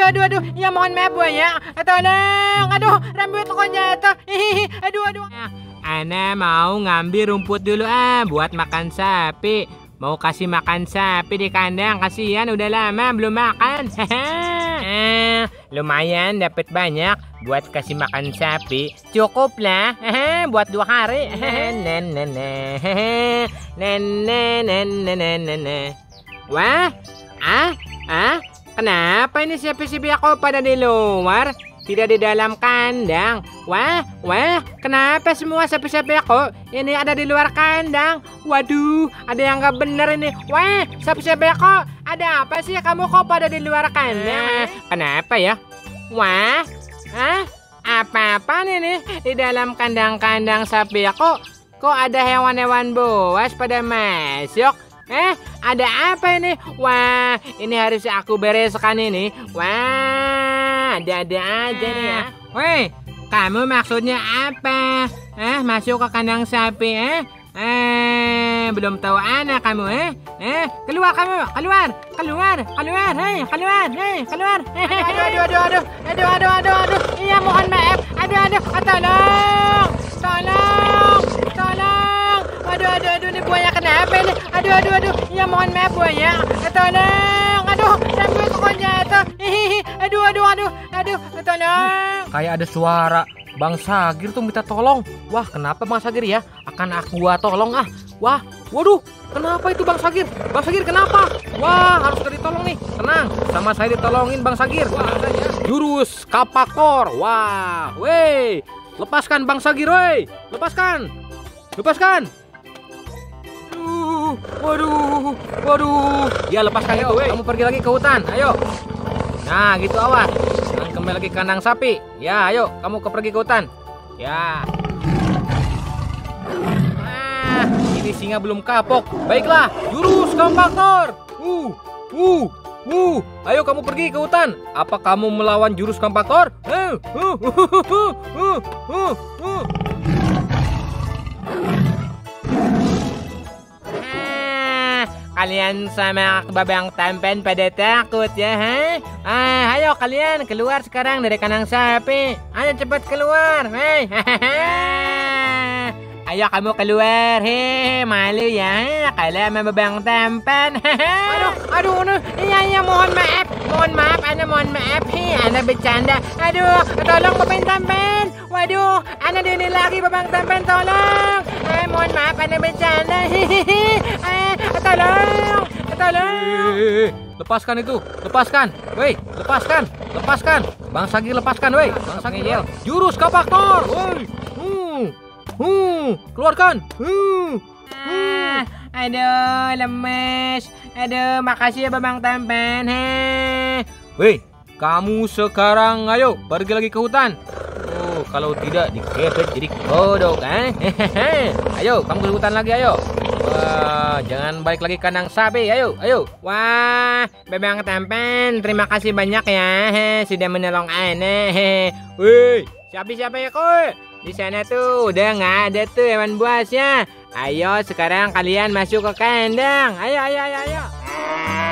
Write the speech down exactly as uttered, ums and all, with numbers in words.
aduh, aduh, aduh. Ya mohon maaf buaya. Tolong, aduh, rambut aku jatuh. Hihihi, aduh, aduh. Ana mau ngambil rumput dulu ah, buat makan sapi. Mau kasih makan sapi di kandang, kasihan udah lama belum makan. eh, lumayan dapat banyak buat kasih makan sapi. Cukup lah, buat dua hari. Wah, ah, ah, kenapa ini sapi-sapi aku pada di luar? Tidak di dalam kandang. Wah, wah, kenapa semua sapi-sapi aku ini ada di luar kandang? Waduh, ada yang nggak bener ini. Wah, sapi-sapi aku, ada apa sih kamu kok pada di luar kandang? Kenapa ya? Wah, ah, apa-apa nih di dalam kandang-kandang sapi aku? Kok ada hewan-hewan buas pada masuk? Eh, ada apa ini? Wah, ini harus aku bereskan ini. Wah, ada-ada aja nih ya. Woi, kamu maksudnya apa? Eh, masuk ke kandang sapi, eh? Eh, belum tahu anak kamu, eh? Eh, keluar kamu, keluar, keluar, keluar, hei, keluar, hei, keluar. Aduh, aduh, aduh, aduh, aduh, aduh, aduh, aduh. Iya, mohon maaf. Aduh, aduh, tolong, tolong, tolong. Aduh, aduh, aduh, ini buaya kenapa ini? Aduh, aduh, aduh, ya mohon maaf buaya. Tolong, aduh, rambut aku jatuh. Hihihi, aduh, aduh, aduh, aduh, tolong. Kayak ada suara Bang Sagir tuh minta tolong. Wah, kenapa Bang Sagir ya? Akan aku gua tolong ah. Wah, waduh, kenapa itu Bang Sagir? Bang Sagir kenapa? Wah, harus ditolong nih. Tenang, sama saya ditolongin Bang Sagir. Tenang saja. Jurus Kapakor. Wah, weh, lepaskan Bang Sagir, weh, lepaskan, lepaskan. Waduh, waduh. Ya lepaskan itu, weh. Kamu pergi lagi ke hutan, ayo. Nah, gitu awas. Jangan kembali lagi ke kandang sapi. Ya, ayo, kamu ke pergi ke hutan. Ya. Ah, ini singa belum kapok. Baiklah, jurus Kompaktor. Uh, uh, uh. Ayo kamu pergi ke hutan. Apa kamu melawan jurus Kompaktor? Uh, uh, uh, uh, uh, uh, uh. Kalian sama babang tampan pada takut ya, ha? Ah, ayo kalian keluar sekarang dari kandang sapi. Ayo cepat keluar, hei. Ayo kamu keluar, hei, malu ya, kalian sama babang tampan. Aduh, aduh, aduh, iya, iya, mohon maaf, mohon maaf, Ana mohon maaf, hei, Ana bercanda. Aduh, tolong babang tampan. Waduh, Ana ini lagi babang tampan, tolong. Eh, mohon maaf, Ana bercanda. Hihihi. Eh, tolong, tolong. Eh, lepaskan itu, lepaskan, woi, lepaskan, lepaskan. Bang Sagir lepaskan, woi. Bang Sagir, jurus Kapaktor, woi. Hmm, hmm, keluarkan. Hmm, hmm. Aduh, lemes. Aduh, makasih ya babang tampan. Heh. Woi, kamu sekarang ayo pergi lagi ke hutan. Oh, kalau tidak dikepet jadi kodok, eh? Ayo, kamu ke hutan lagi, ayo. Wah, jangan balik lagi kandang sapi, ayo, ayo. Wah, babang tampan, terima kasih banyak ya, heh, sudah menolong Ana. Wih, siapa-siapa ya kok? Di sana tuh udah nggak ada tuh hewan buasnya. Ayo sekarang kalian masuk ke kandang. Ayo, ayo, ayo, ayo.